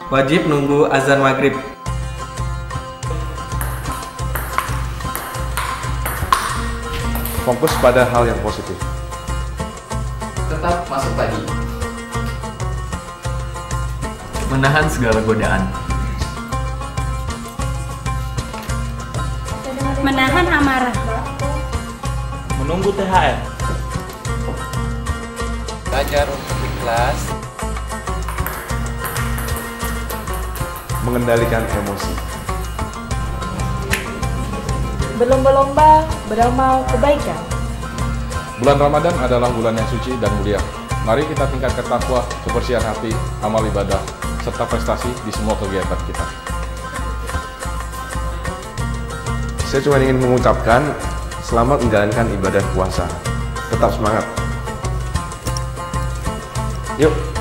Wajib nunggu azan maghrib. Fokus pada hal yang positif. Tetap masuk pagi. Menahan segala godaan. Menahan amarah. Menunggu THR. Belajar untuk ikhlas. Mengendalikan emosi. Berlomba-lomba beramal kebaikan. Bulan Ramadan adalah bulan yang suci dan mulia. Mari kita tingkatkan takwa, kebersihan hati, amal ibadah, serta prestasi di semua kegiatan kita. Saya cuma ingin mengucapkan selamat menjalankan ibadah puasa. Tetap semangat. Yuk.